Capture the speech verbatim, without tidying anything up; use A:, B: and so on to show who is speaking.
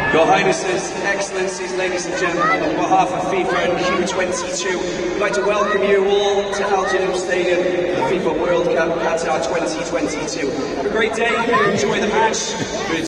A: Your Highnesses, Excellencies, ladies and gentlemen, on behalf of FIFA and Q twenty-two, we'd like to welcome you all to Al Jadid Stadium for the FIFA World Cup Qatar twenty twenty-two. Have a great day, enjoy the match.